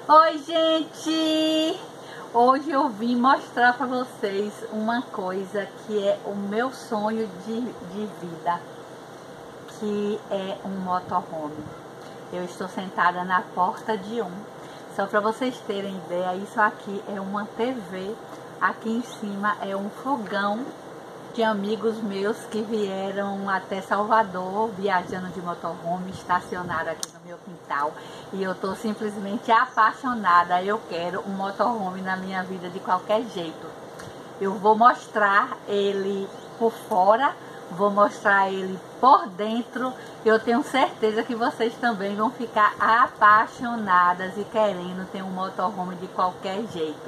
Oi, gente! Hoje eu vim mostrar para vocês uma coisa que é o meu sonho de vida, que é um motorhome. Eu estou sentada na porta de um. Só para vocês terem ideia, isso aqui é uma TV, aqui em cima é um fogão de amigos meus que vieram até Salvador viajando de motorhome, estacionaram aqui no meu quintal e eu tô simplesmente apaixonada. Eu quero um motorhome na minha vida de qualquer jeito. Eu vou mostrar ele por fora, vou mostrar ele por dentro. Eu tenho certeza que vocês também vão ficar apaixonadas e querendo ter um motorhome de qualquer jeito.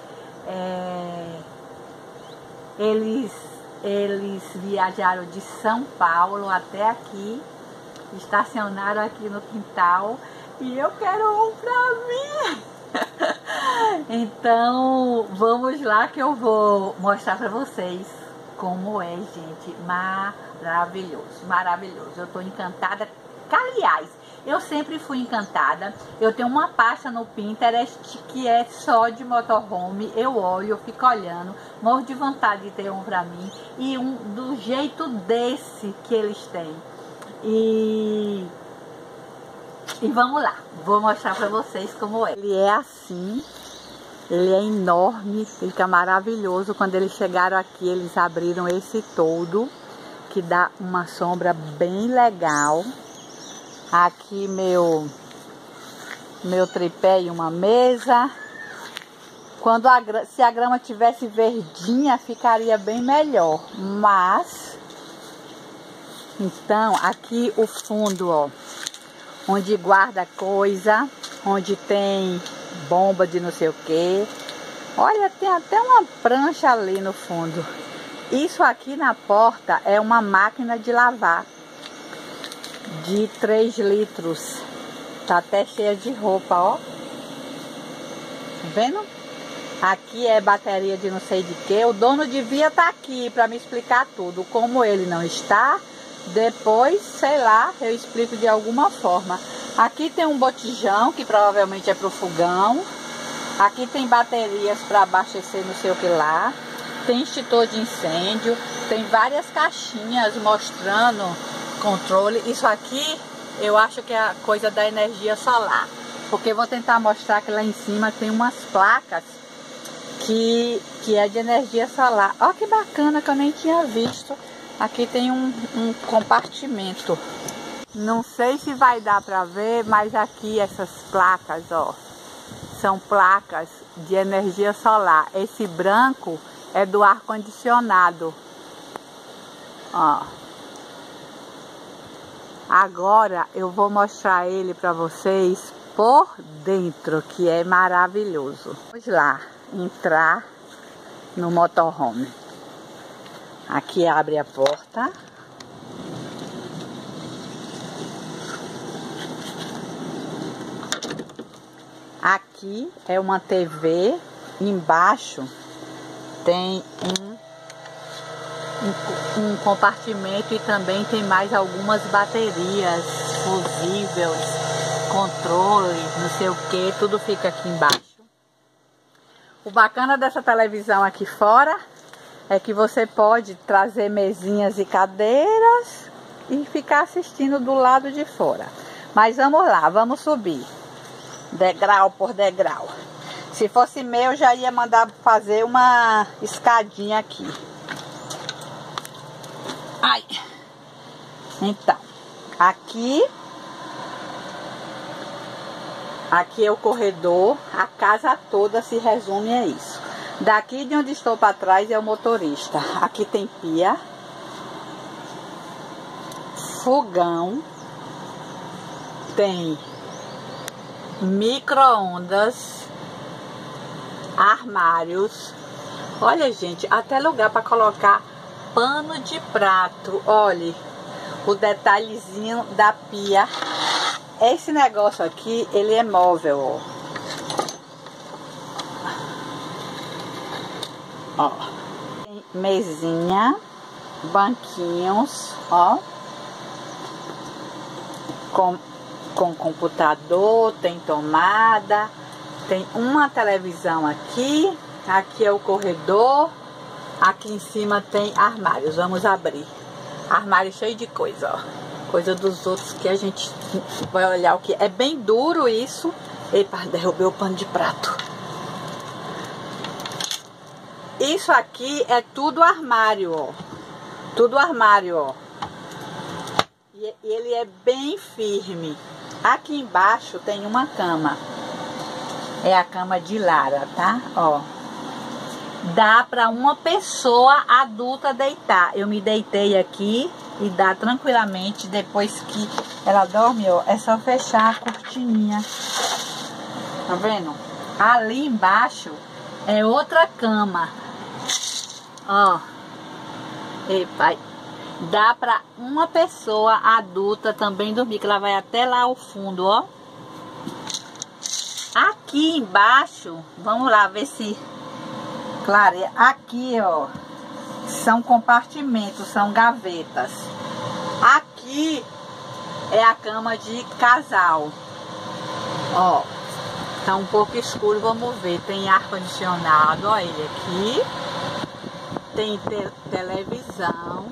Eles viajaram de São Paulo até aqui, estacionaram aqui no quintal e eu quero um pra mim. Então vamos lá que eu vou mostrar pra vocês como é, gente. Maravilhoso, maravilhoso. Eu tô encantada. Aliás, eu sempre fui encantada. Eu tenho uma pasta no Pinterest que é só de motorhome. Eu olho, eu fico olhando, morro de vontade de ter um pra mim. E um do jeito desse que eles têm. E vamos lá, vou mostrar pra vocês como é. Ele é assim, ele é enorme, fica maravilhoso. Quando eles chegaram aqui, eles abriram esse toldo, que dá uma sombra bem legal. Aqui meu tripé e uma mesa. Se a grama tivesse verdinha, ficaria bem melhor. Mas, então, aqui o fundo, ó, onde guarda coisa, onde tem bomba de não sei o que. Olha, tem até uma prancha ali no fundo. Isso aqui na porta é uma máquina de lavar de 3 litros. Tá até cheia de roupa, ó. Tá vendo? Aqui é bateria de não sei de que. O dono devia estar aqui para me explicar tudo. Como ele não está, depois, sei lá, eu explico de alguma forma. Aqui tem um botijão que provavelmente é pro fogão. Aqui tem baterias para abastecer não sei o que lá. Tem extintor de incêndio. Tem várias caixinhas mostrando controle. Isso aqui eu acho que é a coisa da energia solar, porque vou tentar mostrar que lá em cima tem umas placas que é de energia solar. Olha que bacana, que eu nem tinha visto. Aqui tem um compartimento. Não sei se vai dar para ver, mas aqui essas placas, ó, são placas de energia solar. Esse branco é do ar condicionado, ó. Agora eu vou mostrar ele para vocês por dentro, que é maravilhoso. Vamos lá, entrar no motorhome. Aqui abre a porta. Aqui é uma TV. Embaixo tem um compartimento e também tem mais algumas baterias, fusíveis, controle, não sei o que, tudo fica aqui embaixo. O bacana dessa televisão aqui fora é que você pode trazer mesinhas e cadeiras e ficar assistindo do lado de fora. Mas vamos lá, vamos subir degrau por degrau. Se fosse meu, já ia mandar fazer uma escadinha aqui. Ai. Então, aqui é o corredor. A casa toda se resume a isso. Daqui de onde estou para trás é o motorista. Aqui tem pia, fogão, tem micro-ondas, armários. Olha, gente, até lugar para colocar pano de prato. Olha o detalhezinho da pia. Esse negócio aqui, ele é móvel, ó. Tem mesinha, banquinhos, ó, com computador, tem tomada, Tem uma televisão aqui. Aqui é o corredor. Aqui em cima tem armários. Vamos abrir. Armário cheio de coisa, ó. Coisa dos outros que a gente vai olhar o que é. Bem duro isso. Epa, derrubei o pano de prato. Isso aqui é tudo armário, ó. Tudo armário, ó. E ele é bem firme. Aqui embaixo tem uma cama. É a cama de Lara, tá? Ó. Dá para uma pessoa adulta deitar. Eu me deitei aqui e dá tranquilamente. Depois que ela dorme, ó, é só fechar a cortininha. Tá vendo? Ali embaixo é outra cama. Ó. Epa. Dá para uma pessoa adulta também dormir, que ela vai até lá ao fundo, ó. Aqui embaixo, vamos lá ver se clareia. Aqui, ó, são compartimentos, são gavetas. Aqui é a cama de casal. Ó, tá um pouco escuro, vamos ver. Tem ar-condicionado, ó, ele aqui. Tem televisão.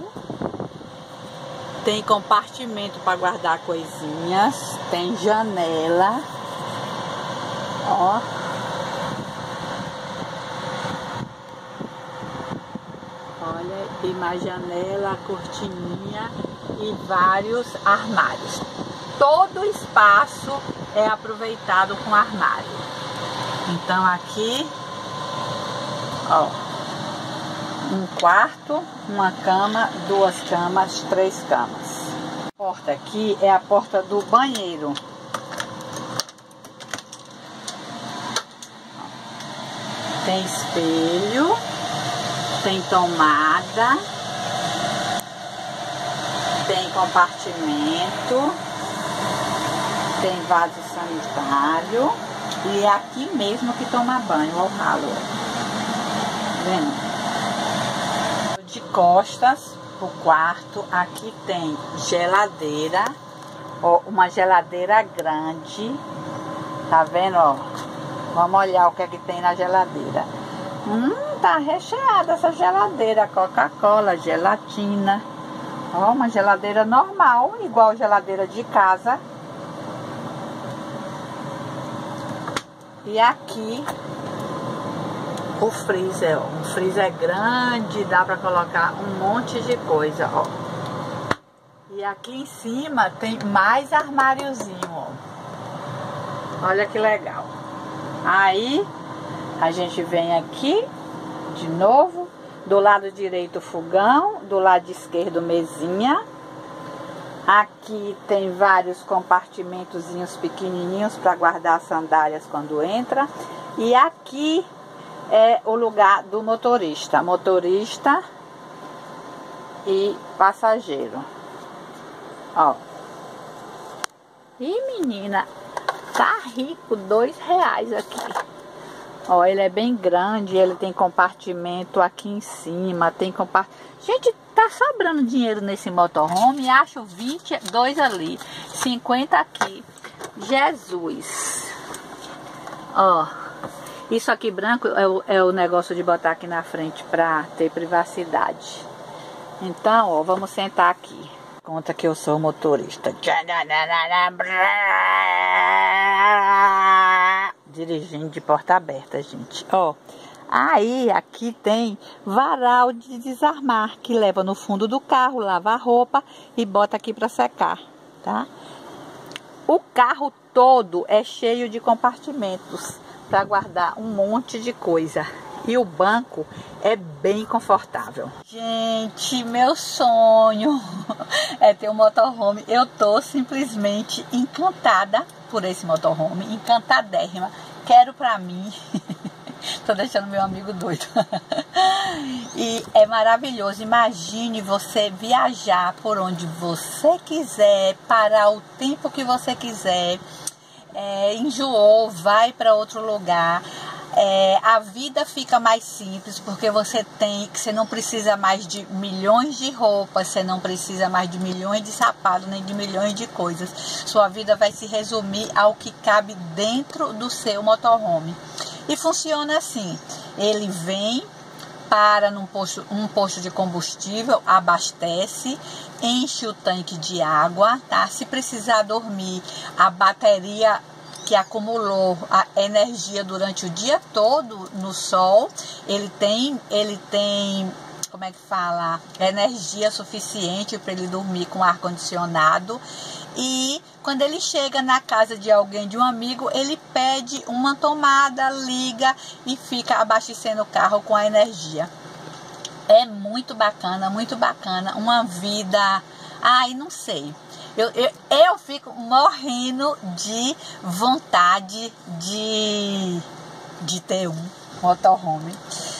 Tem compartimento para guardar coisinhas. Tem janela. Ó. Olha, tem mais janela, cortininha e vários armários. Todo o espaço é aproveitado com armário. Então aqui, ó, um quarto, uma cama, duas camas, três camas. A porta aqui é a porta do banheiro. Tem espelho, tem tomada, tem compartimento, tem vaso sanitário e é aqui mesmo que toma banho, ó, o ralo. Vendo? De costas pro quarto, aqui tem geladeira, ó, uma geladeira grande, tá vendo, ó? Vamos olhar o que é que tem na geladeira. Tá recheada essa geladeira, Coca-Cola, gelatina. Ó, uma geladeira normal, igual geladeira de casa. E aqui o freezer, ó. Um freezer grande, dá pra colocar um monte de coisa, ó. E aqui em cima tem mais armáriozinho, ó. Olha que legal. Aí a gente vem aqui de novo, do lado direito fogão, do lado esquerdo mesinha. Aqui tem vários compartimentozinhos pequenininhos para guardar as sandálias quando entra. E aqui é o lugar do motorista, e passageiro. Ó. E menina, tá rico, R$2 aqui. Ó, ele é bem grande, ele tem compartimento aqui em cima, tem compartimento. Gente, tá sobrando dinheiro nesse motorhome, acho 22 ali, 50 aqui. Jesus. Ó, isso aqui branco é o negócio de botar aqui na frente pra ter privacidade. Então, ó, vamos sentar aqui. Conta que eu sou motorista. Dirigindo de porta aberta, gente. Ó, aí aqui tem varal de desarmar, que leva no fundo do carro, lava a roupa e bota aqui para secar, tá? O carro todo é cheio de compartimentos para guardar um monte de coisa. E o banco é bem confortável. Gente, meu sonho é ter um motorhome. Eu tô simplesmente encantada por esse motorhome, encantadérrima. Quero pra mim. Tô deixando meu amigo doido. E é maravilhoso. Imagine você viajar por onde você quiser, parar o tempo que você quiser. Enjoou, vai para outro lugar. A vida fica mais simples, porque você não precisa mais de milhões de roupas, você não precisa mais de milhões de sapatos, nem de milhões de coisas. Sua vida vai se resumir ao que cabe dentro do seu motorhome. E funciona assim: ele vem, para um posto de combustível, abastece, enche o tanque de água, tá? Se precisar dormir, a bateria que acumulou a energia durante o dia todo no sol, ele tem, como é que fala? Energia suficiente para ele dormir com ar-condicionado. E quando ele chega na casa de alguém, de um amigo, ele pede uma tomada, liga e fica abastecendo o carro com a energia. É muito bacana, uma vida, não sei. Eu fico morrendo de vontade de ter um motorhome.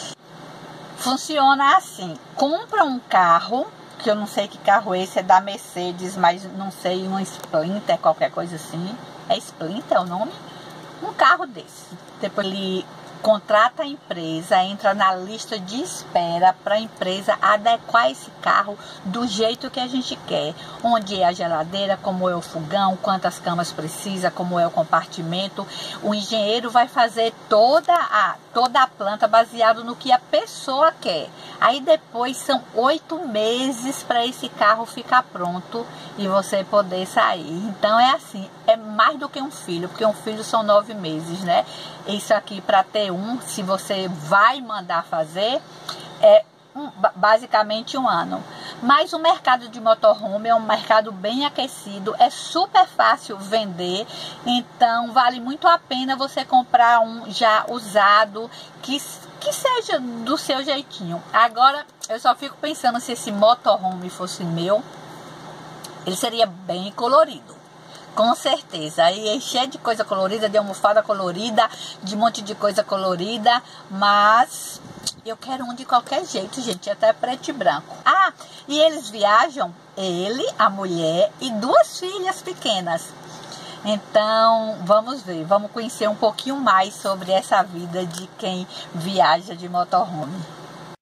Funciona assim: compra um carro, que eu não sei que carro é esse, é da Mercedes, mas não sei, um Sprinter, qualquer coisa assim. É Sprinter o nome? Um carro desse. Depois ele contrata a empresa, entra na lista de espera para a empresa adequar esse carro do jeito que a gente quer. Onde é a geladeira, como é o fogão, quantas camas precisa, como é o compartimento. O engenheiro vai fazer toda a planta baseado no que a pessoa quer. Aí depois são 8 meses para esse carro ficar pronto e você poder sair. Então é assim, é mais do que um filho, porque um filho são 9 meses, né? Isso aqui, para ter se você vai mandar fazer, é basicamente 1 ano. Mas o mercado de motorhome é um mercado bem aquecido, é super fácil vender, então vale muito a pena você comprar um já usado, que seja do seu jeitinho. Agora, eu só fico pensando, se esse motorhome fosse meu, ele seria bem colorido. Com certeza, aí é cheio de coisa colorida, de almofada colorida, de um monte de coisa colorida, mas eu quero um de qualquer jeito, gente, até preto e branco. E eles viajam, ele, a mulher e 2 filhas pequenas. Então, vamos ver, vamos conhecer um pouquinho mais sobre essa vida de quem viaja de motorhome.